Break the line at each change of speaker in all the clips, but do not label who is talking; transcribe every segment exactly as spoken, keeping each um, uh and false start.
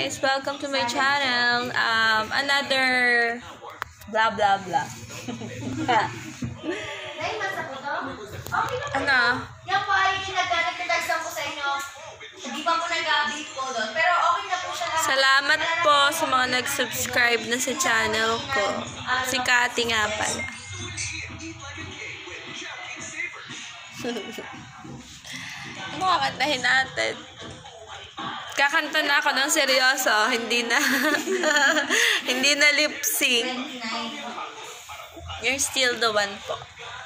guys, welcome to my channel. Um, another blah blah blah. Ano?
Yan po ay nag-nagtagsan ko sa inyo. Hindi pa po nag-update po doon. Pero okay na po siya.
Salamat po sa mga nag-subscribe na sa channel ko. Si Kati nga pala. Ano kakantahin natin? Kakanta na ako ng seryoso, hindi na hindi na lip sync. You're still the one po.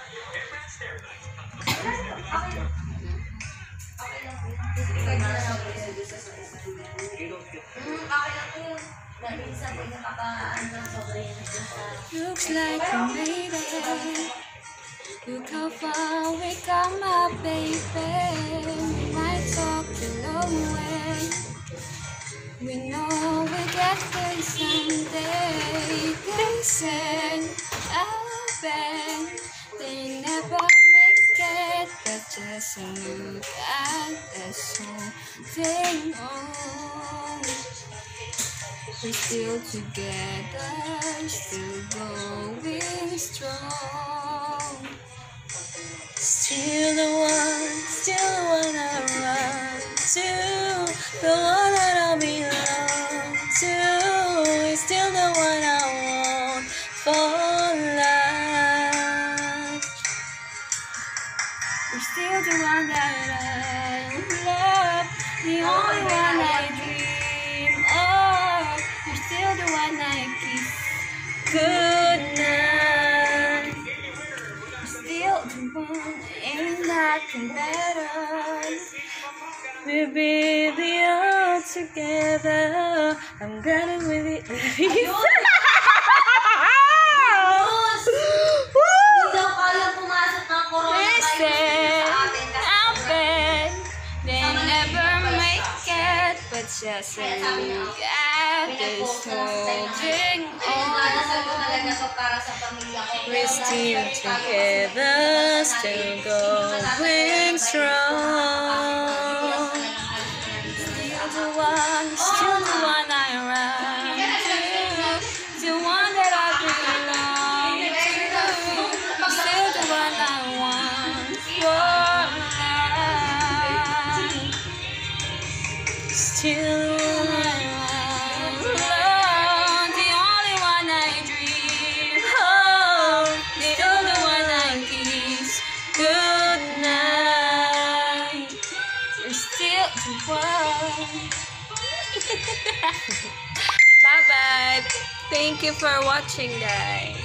Looks like we made it. Look how far we come up, baby. We might talk along the way. We know we get there someday. They said, I'll bet they never make it, but just look at us holding on. We're still together, still going strong. Still the one, still the one I run to, the one that I belong to. Is still the one I want for life. You're still the one that I love, the only one I dream of. You're still the one I kiss. Good night. You're still the one, ain't nothing better. We'll be the all together. I'm gonna with it.
Hindi daw kaya pumasok ng coronavirus sa atin.
I'll bet they never make it, but just look at this holding on. We're still together, still going strong. Still the one, still the one I run to, the one that I belong to, still the one I want for life. Still the one I want, the only one I dream of, the only one I kiss. Good night. You're still the one. Bye bye. Thank you for watching, guys.